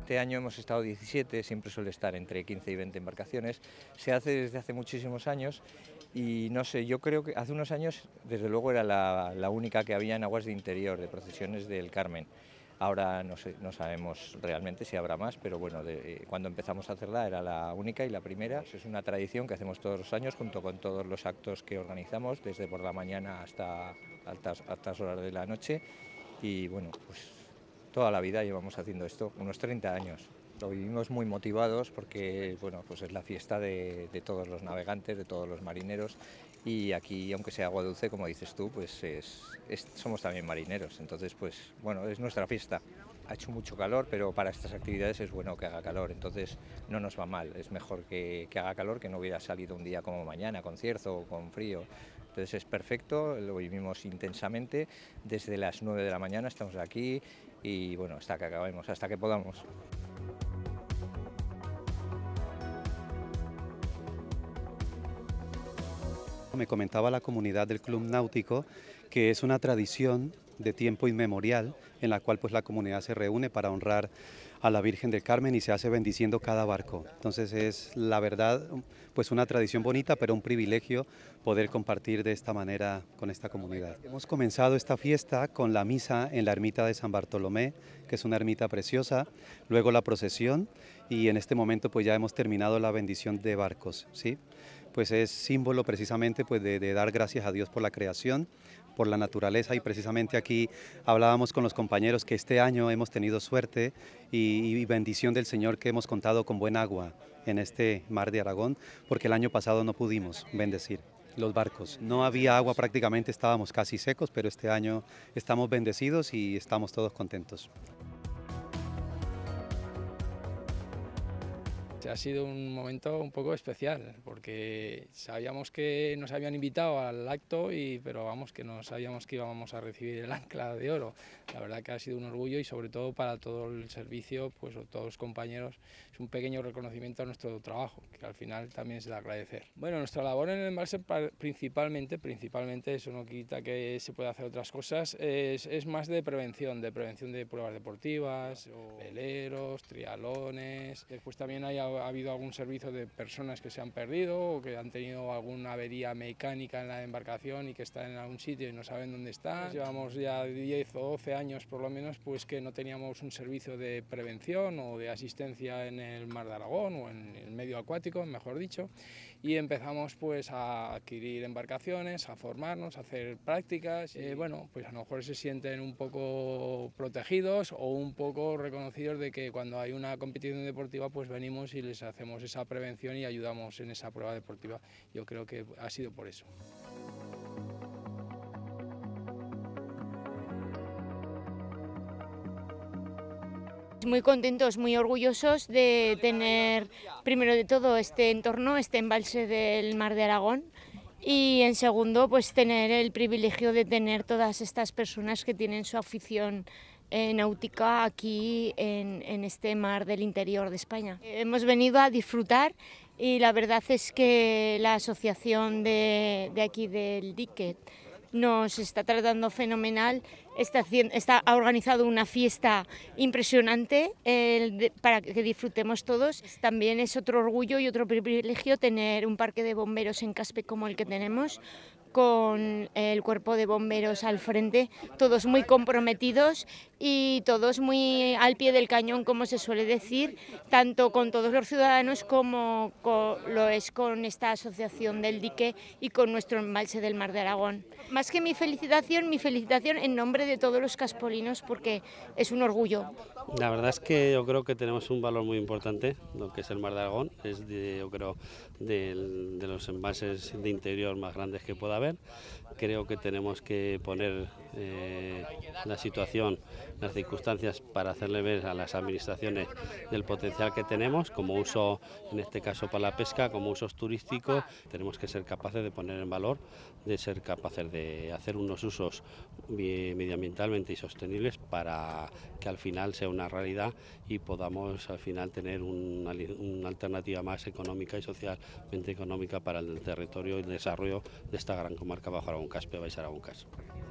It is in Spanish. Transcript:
Este año hemos estado 17, siempre suele estar entre 15 y 20 embarcaciones. Se hace desde hace muchísimos años y no sé, yo creo que hace unos años desde luego era la única que había en aguas de interior, de procesiones del Carmen. Ahora no sé, no sabemos realmente si habrá más, pero bueno, cuando empezamos a hacerla era la única y la primera. Es una tradición que hacemos todos los años junto con todos los actos que organizamos, desde por la mañana hasta altas horas de la noche. Y bueno, pues toda la vida llevamos haciendo esto, unos 30 años. Lo vivimos muy motivados porque bueno, pues es la fiesta de todos los navegantes, de todos los marineros, y aquí, aunque sea agua dulce, como dices tú, pues somos también marineros, entonces pues bueno, es nuestra fiesta. Ha hecho mucho calor, pero para estas actividades es bueno que haga calor, entonces no nos va mal, es mejor que haga calor que no hubiera salido un día como mañana, con cierzo o con frío. Entonces es perfecto, lo vivimos intensamente, desde las 9 de la mañana estamos aquí y bueno, hasta que acabemos, hasta que podamos. Me comentaba la comunidad del Club Náutico que es una tradición de tiempo inmemorial en la cual pues la comunidad se reúne para honrar a la Virgen del Carmen y se hace bendiciendo cada barco. Entonces es la verdad pues una tradición bonita, pero un privilegio poder compartir de esta manera con esta comunidad. Hemos comenzado esta fiesta con la misa en la ermita de San Bartolomé, que es una ermita preciosa, luego la procesión y en este momento pues ya hemos terminado la bendición de barcos, ¿sí? Pues es símbolo precisamente pues de dar gracias a Dios por la creación, por la naturaleza, y precisamente aquí hablábamos con los compañeros que este año hemos tenido suerte y bendición del Señor que hemos contado con buen agua en este mar de Aragón, porque el año pasado no pudimos bendecir los barcos. No había agua prácticamente, estábamos casi secos, pero este año estamos bendecidos y estamos todos contentos. Ha sido un momento un poco especial porque sabíamos que nos habían invitado al acto, pero vamos, que no sabíamos que íbamos a recibir el ancla de oro. La verdad que ha sido un orgullo y sobre todo para todo el servicio, pues todos los compañeros, es un pequeño reconocimiento a nuestro trabajo, que al final también es de agradecer. Bueno, nuestra labor en el embalse principalmente, eso no quita que se pueda hacer otras cosas, es más de prevención de pruebas deportivas, o veleros, trialones. Después también ha habido algún servicio de personas que se han perdido o que han tenido alguna avería mecánica en la embarcación y que están en algún sitio y no saben dónde están. Llevamos ya 10 o 12 años por lo menos pues que no teníamos un servicio de prevención o de asistencia en el mar de Aragón o en el medio acuático, mejor dicho, y empezamos pues a adquirir embarcaciones, a formarnos, a hacer prácticas. Bueno, pues a lo mejor se sienten un poco protegidos o un poco reconocidos de que cuando hay una competición deportiva pues venimos y les hacemos esa prevención y ayudamos en esa prueba deportiva. Yo creo que ha sido por eso. Muy contentos, muy orgullosos de tener, primero de todo, este entorno, este embalse del Mar de Aragón, y en segundo, pues tener el privilegio de tener todas estas personas que tienen su afición náutica aquí en este mar del interior de España. Hemos venido a disfrutar y la verdad es que la asociación de aquí del dique nos está tratando fenomenal, ha organizado una fiesta impresionante para que disfrutemos todos. También es otro orgullo y otro privilegio tener un parque de bomberos en Caspe como el que tenemos, con el cuerpo de bomberos al frente, todos muy comprometidos y todos muy al pie del cañón, como se suele decir, tanto con todos los ciudadanos como lo es con esta asociación del dique y con nuestro embalse del Mar de Aragón. Más que mi felicitación en nombre de todos los caspolinos, porque es un orgullo. La verdad es que yo creo que tenemos un valor muy importante, lo que es el Mar de Aragón, yo creo de los embalses de interior más grandes que pueda haber. Creo que tenemos que poner la situación, las circunstancias para hacerle ver a las administraciones del potencial que tenemos como uso, en este caso para la pesca, como usos turísticos. Tenemos que ser capaces de poner en valor, de ser capaces de hacer unos usos medioambientalmente y sostenibles para que al final sea una realidad y podamos al final tener una alternativa más económica y socialmente económica para el territorio y el desarrollo de esta gran comarca Bajo Aragón Caspe, Baix Aragón Cas.